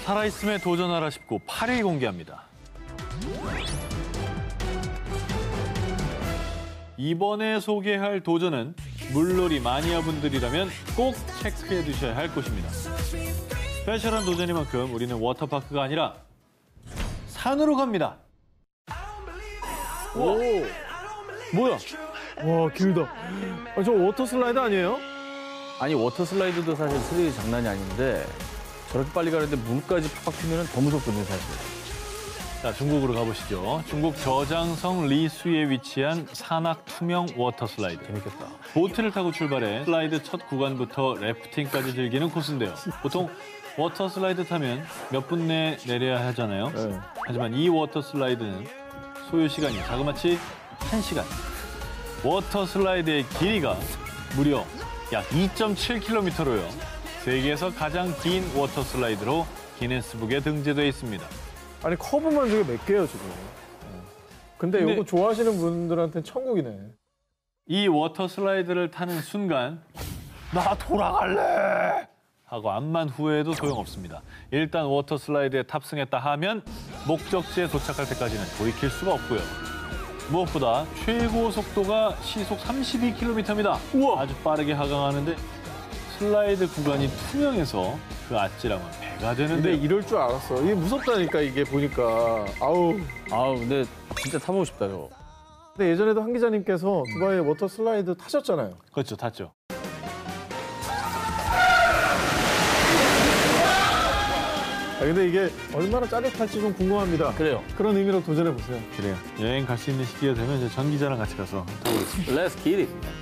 살아있음에 도전하라 싶고 8일 공개합니다. 이번에 소개할 도전은 물놀이 마니아분들이라면 꼭 체크해 두셔야 할 곳입니다. 스페셜한 도전이만큼 우리는 워터파크가 아니라 산으로 갑니다. 오, 뭐야? 와, 길다. 아, 저 워터 슬라이드 아니에요? 아니, 워터 슬라이드도 사실 스릴이 장난이 아닌데 저렇게 빨리 가는데 물까지 팍팍 튀면 더 무섭거든요, 사실. 자, 중국으로 가보시죠. 중국 저장성 리수에 위치한 산악 투명 워터 슬라이드. 재밌겠다. 보트를 타고 출발해 슬라이드 첫 구간부터 래프팅까지 즐기는 코스인데요. 보통 워터 슬라이드 타면 몇 분 내에 내려야 하잖아요. 네. 하지만 이 워터 슬라이드는 소요 시간이 자그마치 1시간. 워터 슬라이드의 길이가 무려 약 2.7km로요. 세계에서 가장 긴 워터 슬라이드로 기네스북에 등재돼 있습니다. 아니, 커브만 저게 몇 개예요, 지금. 근데 이거 좋아하시는 분들한테는 천국이네. 이 워터 슬라이드를 타는 순간 나 돌아갈래! 하고 암만 후회해도 소용없습니다. 일단 워터 슬라이드에 탑승했다 하면 목적지에 도착할 때까지는 돌이킬 수가 없고요. 무엇보다 최고 속도가 시속 32km입니다. 우와. 아주 빠르게 하강하는데 슬라이드 구간이 투명해서 그 아찔함은 배가 되는데 근데 이럴 줄 알았어. 이게 무섭다니까, 이게 보니까. 아우. 아우, 근데 진짜 타보고 싶다, 저거. 근데 예전에도 한 기자님께서 두바이 워터 슬라이드 타셨잖아요. 그렇죠, 탔죠. 근데 이게 얼마나 짜릿할지 좀 궁금합니다. 그래요. 그런 의미로 도전해보세요. 그래요. 여행 갈 수 있는 시기가 되면 전 기자랑 같이 가서 타보겠습니다. Let's get it.